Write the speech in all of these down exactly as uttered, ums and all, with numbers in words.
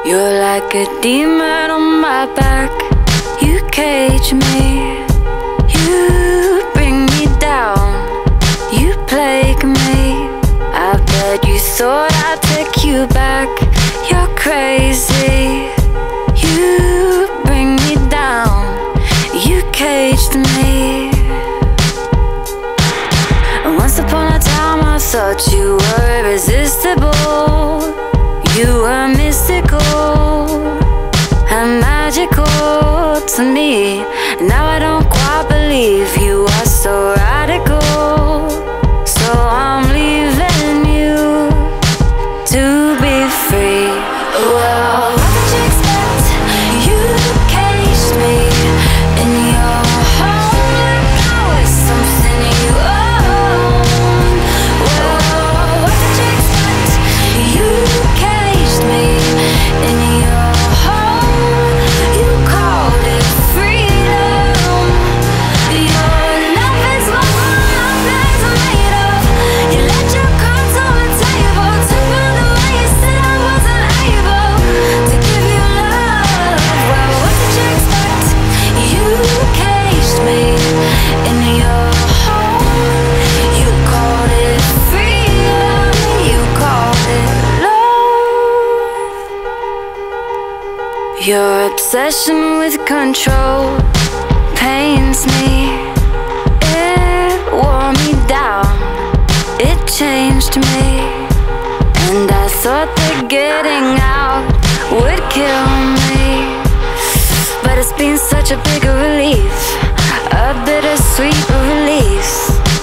You're like a demon on my back. You cage me, you bring me down, you plague me. I bet you thought I'd take you back. You're crazy, you bring me down, you caged me. Once upon a time I thought you were irresistible. You were mystical and magical to me. Now I don't quite believe you are so radical. So I'm leaving you to be free. Well, what did you expect? You caged me in your home like I was something you own. Well, what did you expect? You caged me in your home. You called it freedom. Your love is what my lives are made of. You let your cards on the table, took from the way you said I wasn't able to give you love. Well, what did you expect? You caged me in your home. You called it freedom. You called it love. Your obsession with control pains me. It wore me down, it changed me. And I thought that getting out would kill me, but it's been such a big relief, a bittersweet release.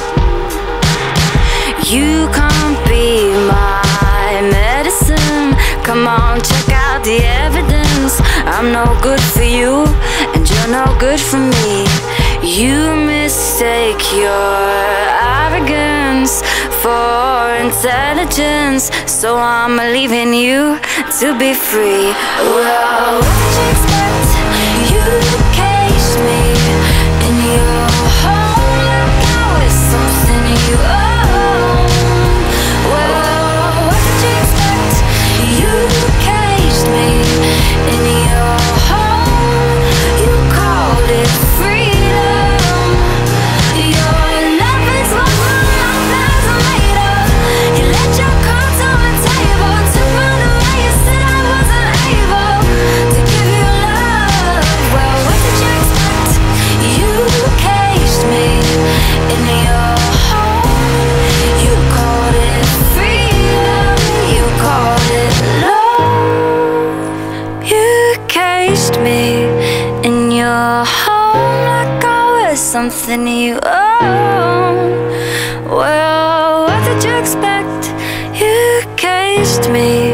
You can't be my medicine. Come on, check out the evidence. I'm no good for you, and you're no good for me. You mistake your arrogance for intelligence, so I'm leaving you to be free. Well, what did you expect? You caged me in your home like I was something you own. Well, what did you expect? You caged me in your home. You called it freedom. Your love is what my lives are made of. You let your cards on the table, took from the way you said I wasn't able to give you love. Well, what did you expect? You caged me in your home. You called it freedom. You called it love. You caged me in your home like I was something you own. Well, what did you expect? You caged me